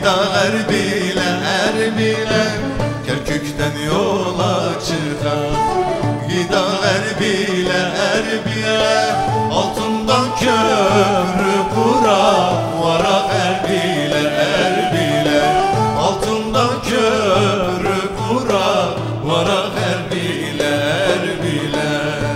Gida Erbil'e Erbil'e Kerkük'ten yola çıkar. Gida Erbil'e Erbil'e altından köprü kurar. Vara Erbil'e Erbil'e altından köprü kurar. Vara Erbil'e Erbil'e.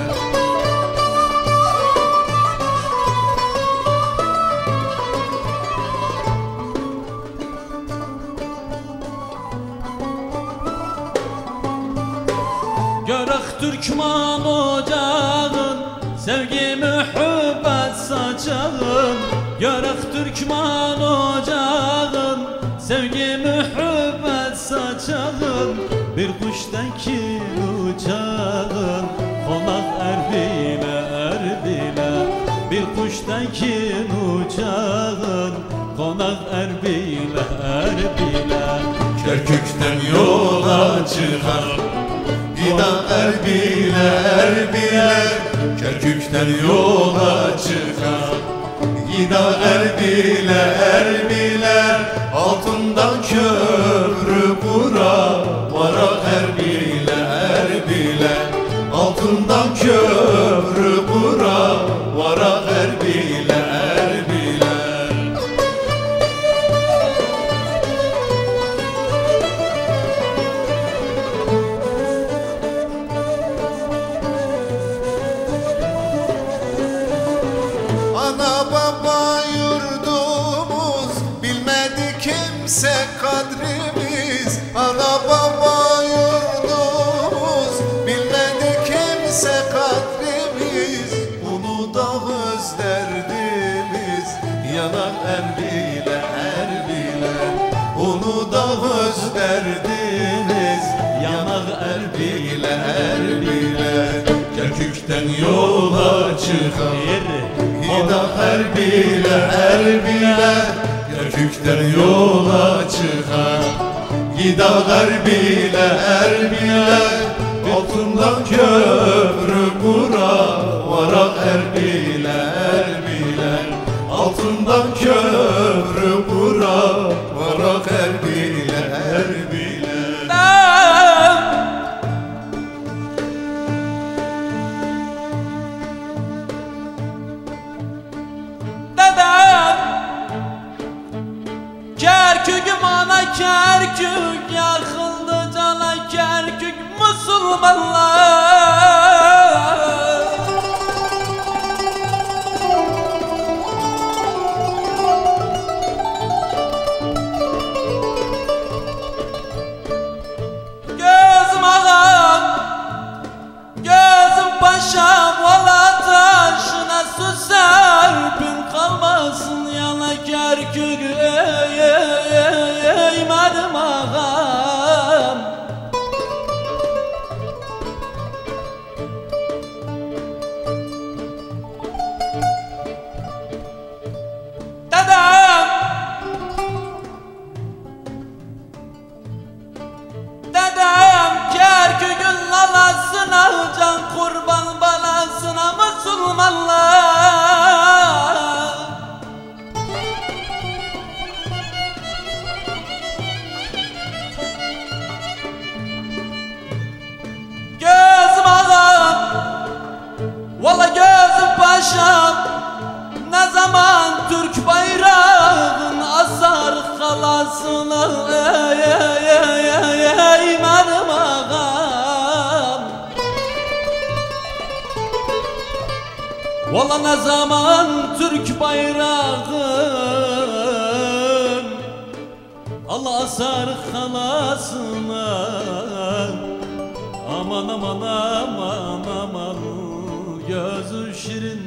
Görək Türkmen ocağın, sevgi mühübbət saçağın. Görək Türkmen ocağın, sevgi mühübbət saçağın. Bir quşdaki uçağın, qonaq Erbil'e Erbil'e. Bir quşdaki uçağın, qonaq Erbil'e Erbil'e. Kerkük'ten yola çıkar. Gida Erbil'e Erbil'e Kerkük'ten yola çıkar. Gida Erbil'e Erbil'e altından köprü kurar. Vara Erbil'e Erbil'e altından köprü kurar. Vara Erbil'e Erbil'e. Ana baba yurdumuz, bilmedi kimse kadrimiz. Ana baba yurdumuz, bilmedi kimse kadrimiz. Bunu da özlerdimiz, yanar Erbil'e Erbil'e. Onu da özlerdimiz, yanar Erbil'e Erbil'e. Kerkük'ten yola çıkar. Gida Erbil'e Erbil'e Kerkük'ten yola çıkar. Gida Erbil'e Erbil'e altından köprü kurar. Vara Erbil'e Erbil'e altından köprü kurar. Vara Erbil'e Erbil'e. Kerkük'üm ana Kerkük, yakıldı cana Kerkük Müslümanlar. Gözüm ağam, gözüm paşam, ola taşına su serpin kalmasın yana Kerkük. Eymedim ağam. Dedem, dedem Kerkük'ün lalasına, can kurban balasına Müslümanlar. Valla gözüm paşam, ne zaman Türk bayrağın asar kalasına. Ey benim ağam. Valla ne zaman Türk bayrağın Allah asar kalasına. Aman aman aman aman, gözü şirin